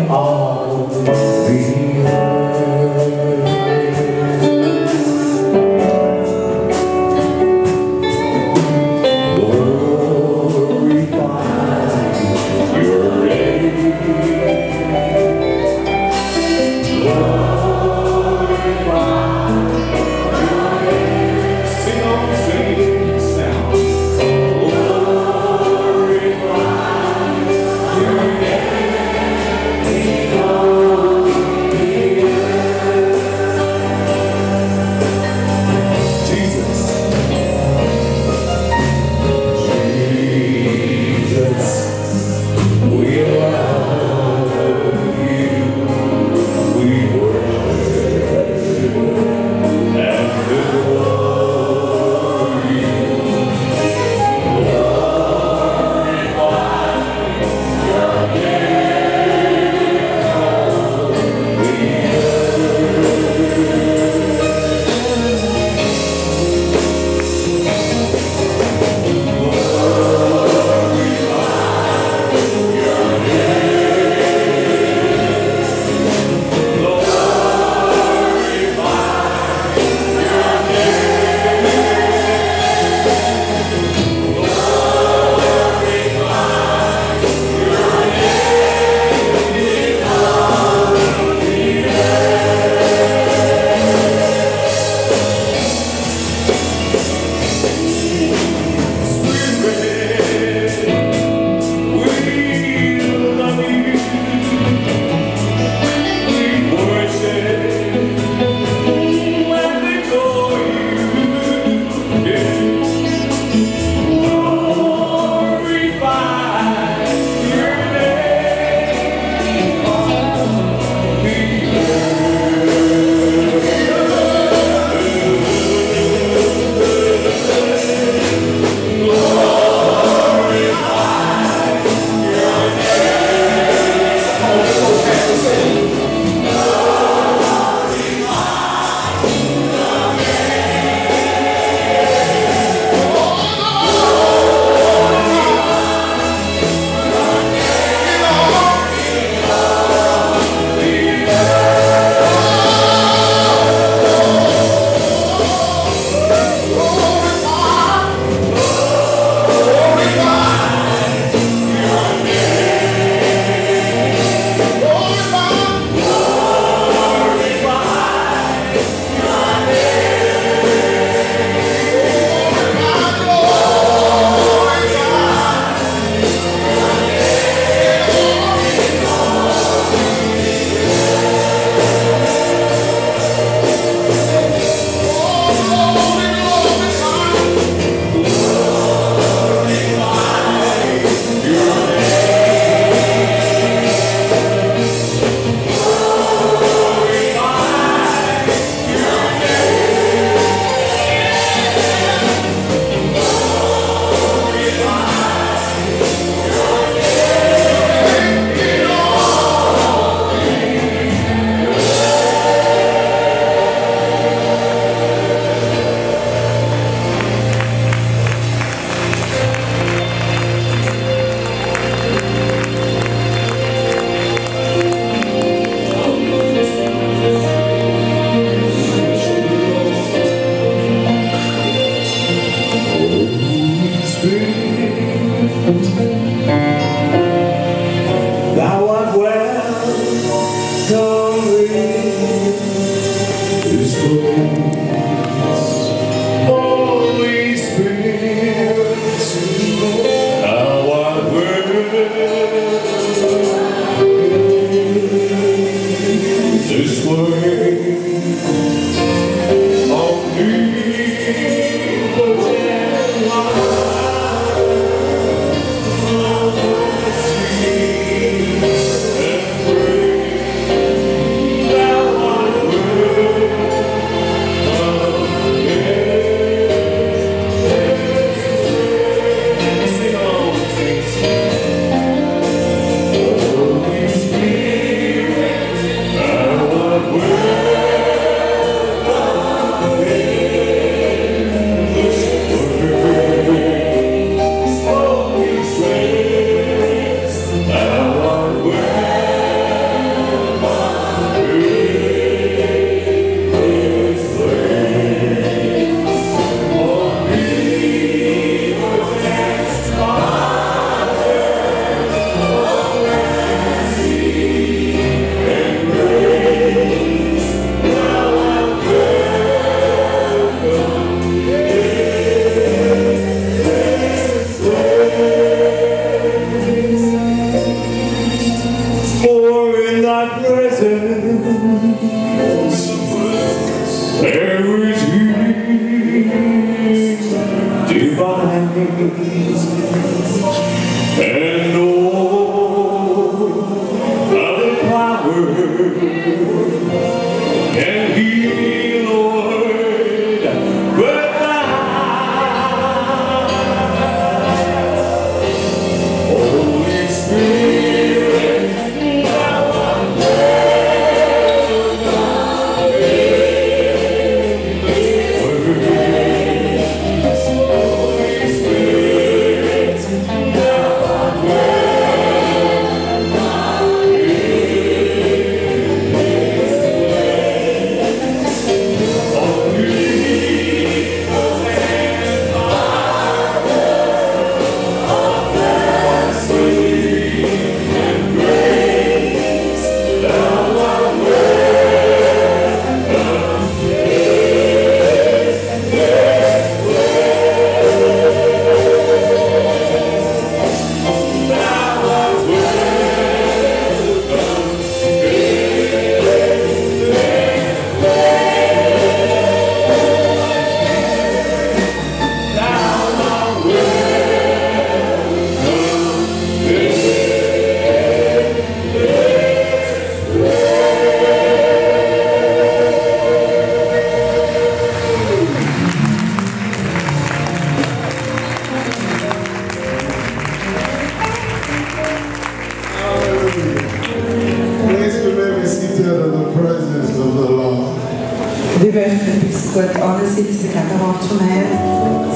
all the earth. Glorify your name. Glorify your name. Sing on, sing sound. Glorify your name. and all of the power can be, Lord, but thou, Holy Spirit, thou art welcome in this place. Holy Spirit, thou art welcome in this place. Only the and Father of blessing and grace, thou art welcome in this place. Thou art welcome Please remain seated in the presence of the Lord. Vi behöver inte gå ett annat sitt, vi kan ta vart som helst.